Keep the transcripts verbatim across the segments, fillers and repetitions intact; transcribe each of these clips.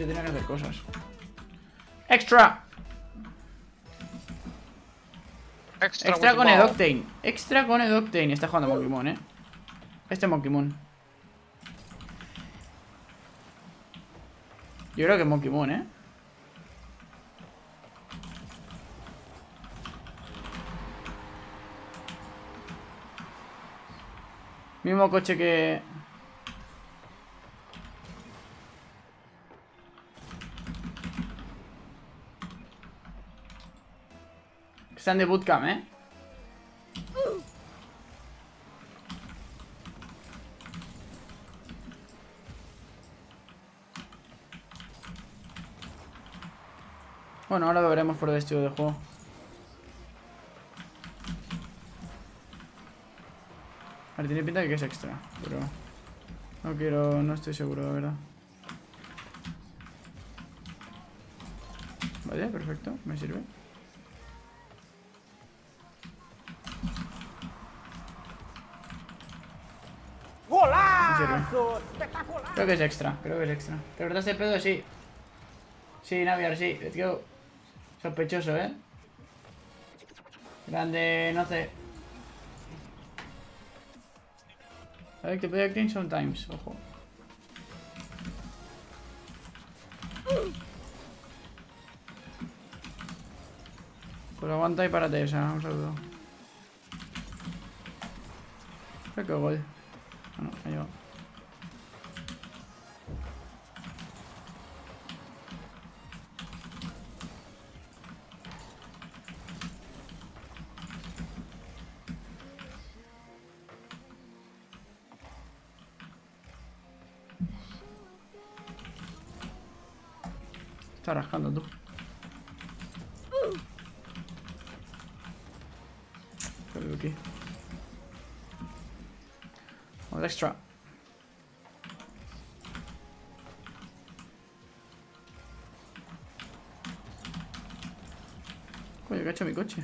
tío tiene que hacer cosas. ¡Extra! Extra, Extra con Wizzy Ball. Edoctane. Extra con Edoctane. Está jugando Monkey Moon, eh. Este Monkey Moon. Yo creo que es Monkey Moon, eh. Mismo coche que... Están de bootcamp, eh. Bueno, ahora lo veremos por el estilo de juego. A ver, tiene pinta de que es extra, pero... No quiero... No estoy seguro, de verdad. Vale, perfecto, me sirve. ¡Golazo! ¡Espectacular! Creo que es extra, creo que es extra. ¿Te verdad ese pedo? Sí. Sí, Naviar, sí. Let's go. Sospechoso, ¿eh? Grande, no sé. I like to play acting sometimes, ojo. Pues aguanta y párate esa, un saludo. Creo que gol. Ah, no, ahí va. Está rascando tú. Pero aquí. Vamos extra. Coño, ¿qué ha hecho mi coche?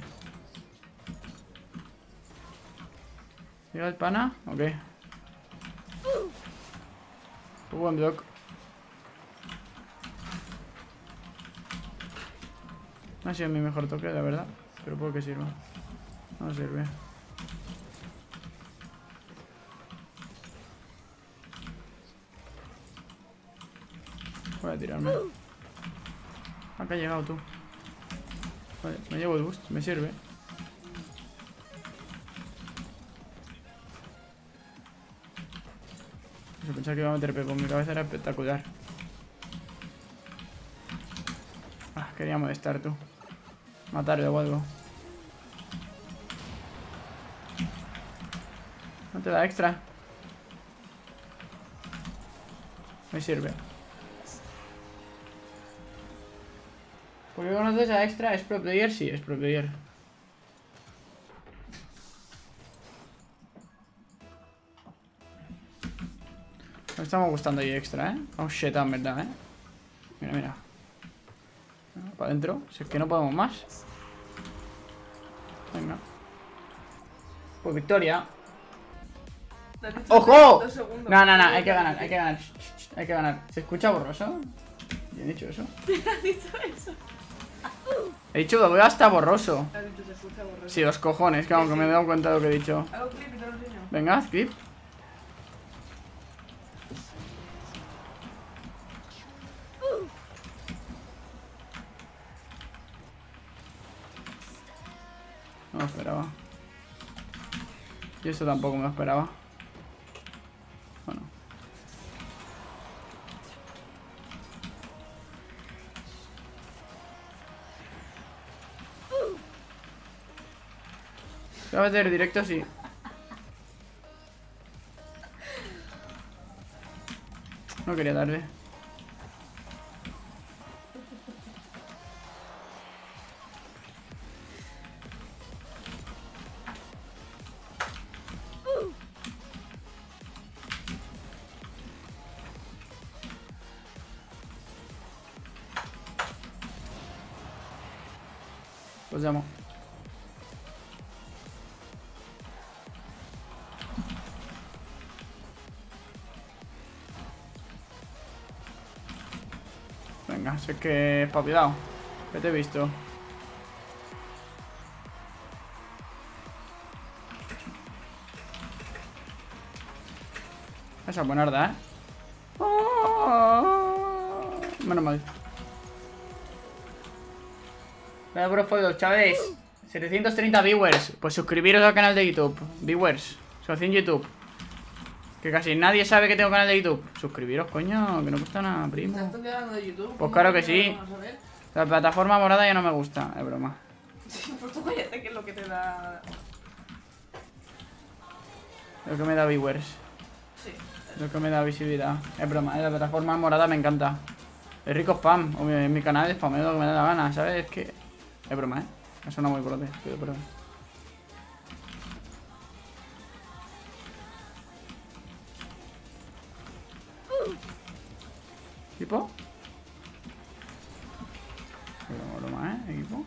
¿Llega el pana? Ok. Muy buen block. No ha sido mi mejor toque, la verdad. Pero puedo que sirva. No sirve. Voy a tirarme. Acá has llegado tú. Vale, me llevo el boost, me sirve. Yo pensaba que iba a meter pepo, mi cabeza era espectacular. Ah, quería molestar tú. Matarle o algo. No te da extra. Me sirve. ¿Por qué conoces a extra? ¿Es pro player? Sí, es pro player. Me estamos gustando ahí extra, eh. Oh shit, en verdad, eh. Mira, mira. Para adentro. Si es que no podemos más. Venga. Pues victoria. ¡Ojo! No, no, no, hay que ganar, hay que ganar. Shh, shh, shh, hay que ganar. ¿Se escucha borroso? Bien dicho eso. ¿Has dicho eso? He dicho que lo veo hasta borroso. Has dicho se escucha borroso. Sí, los cojones, que aunque me he dado cuenta de lo que he dicho. Hago clip y te lo enseño. Venga, haz clip. No me esperaba. Y eso tampoco me lo esperaba. Bueno. ¿Qué va a hacer directo? Sí. No quería darle. Pues llamo. venga, sé que es pa' cuidado. Que te he visto. Esa es buenarda, ¿eh? Oh, menos mal. Vaya por fotos, chavales. setecientos treinta viewers. Pues suscribiros al canal de YouTube. Viewers. Socio en YouTube. Que casi nadie sabe que tengo canal de YouTube. Suscribiros, coño, que no cuesta nada, primo. ¿Estás hablando de YouTube? Pues claro que sí. Vamos a ver. La plataforma morada ya no me gusta, es broma. Sí, pues tú cállate, que es lo que te da... Lo que me da viewers. Sí. Lo que me da visibilidad. Es broma, ¿eh? La plataforma morada me encanta. Es rico spam. O mi, en mi canal spameo lo que me da la gana, ¿sabes? Es que... Es broma, ¿eh? Me suena muy brote. Pido perdón. ¿Equipo? Broma, broma, ¿eh? ¿Equipo?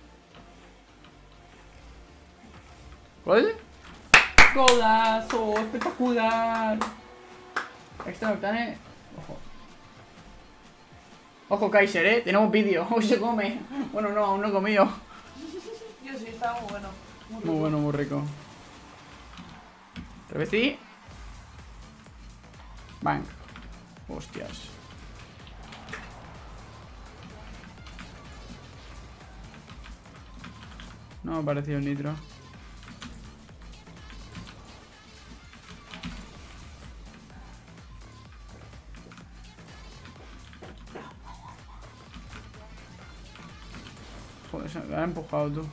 ¿Gol? ¡Golazo! ¡Espectacular! Extra Octane. Ojo. Ojo, Kaiser, ¿eh? Tenemos vídeo. Hoy se come. Bueno, no, aún no he comido. Yo sí, estaba muy bueno. Muy, Muy bueno, muy rico. Revesti. Bang. Hostias. No me ha parecido el nitro. Joder, se me ha empujado tú.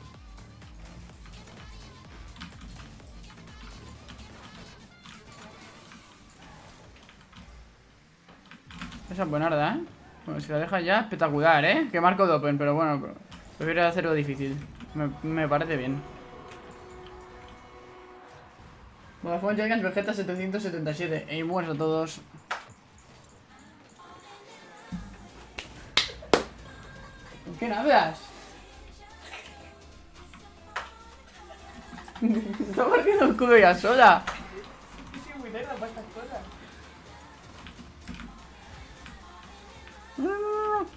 Esa es buenarda, ¿eh? Bueno, si la dejas ya, espectacular, ¿eh? Que marco de open, pero bueno, pero prefiero hacerlo difícil. Me, me parece bien. Vodafone Giants Vegeta setecientos setenta y siete. Y buenos a todos. ¿Con quién hablas? Se está partiendo el escudo ya sola. Sí, muy lerda para estas cosas. No, no, no, no.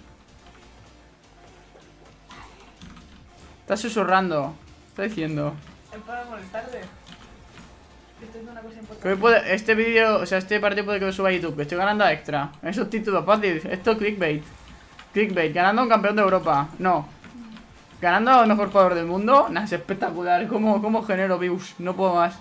Está susurrando. Está diciendo. Es para molestarte. Esto es una cosa Que importante. hoy puede, este vídeo, o sea, este partido puede que lo suba a YouTube. Que estoy ganando a extra. Esos títulos fáciles. Esto es clickbait. Clickbait. Ganando a un campeón de Europa. No. Ganando al mejor jugador del mundo. Nah, es espectacular. ¿Cómo, cómo genero views? No puedo más.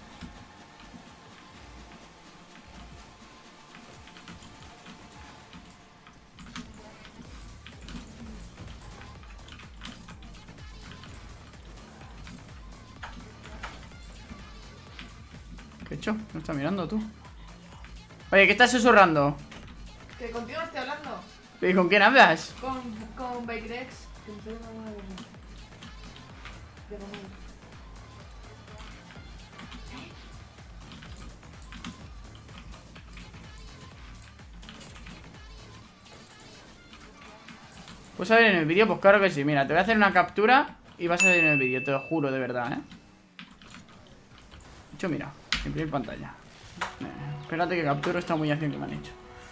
¿Qué he hecho? No está mirando tú. Oye, ¿qué estás susurrando? Que contigo no estoy hablando. ¿Y con quién hablas? Con, con Bakerex. Que me sale una buena de... de Romero. ¿Puedes salir en el vídeo? Pues claro que sí. Mira, te voy a hacer una captura y vas a salir en el vídeo, te lo juro, de verdad, ¿eh? De hecho, mira, imprimir pantalla. Eh, espérate que capturo esta humillación que me han hecho.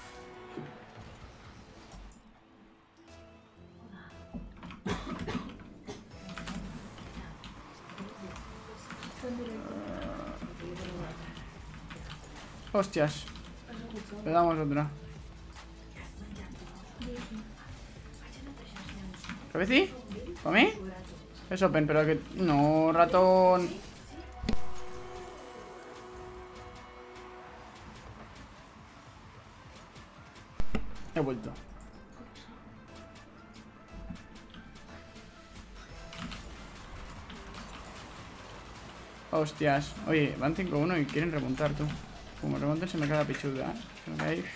Hostias. Le damos otra. ¿Cabeci? ¿Para mí? Es open, pero que... No, ratón. He vuelto. Hostias. Oye, van cinco uno y quieren remontar, tú. Como remonten se me queda pichuda, ¿eh? Se me cae.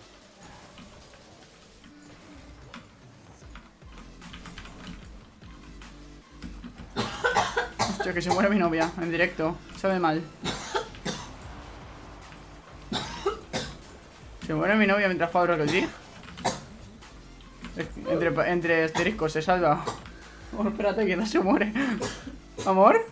Hostia, que se muere mi novia en directo. Sabe mal. Se muere mi novia mientras juega Rocket League. Entre, entre asteriscos se salva. Oh, espérate que no se muere. ¿Amor?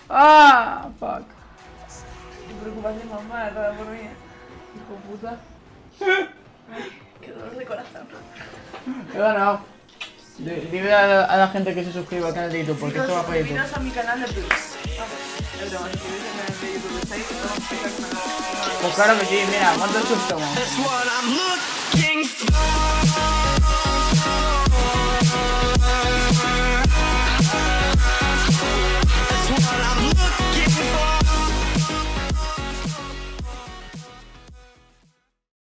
¡Ah! Fuck. Tu preocupación mamá, toda por mí. Hijo de puta. Qué dolor de corazón. He ganado. D- Dile a la, a la gente que se suscriba al canal de YouTube porque esto va para YouTube. Bienvenidos a mi canal de Plus. Vamos. Es broma, suscribiros al canal de YouTube. Estáis todos chicas. Pues claro que sí, mira, ¿cuántos subs somos? That's what I'm looking for.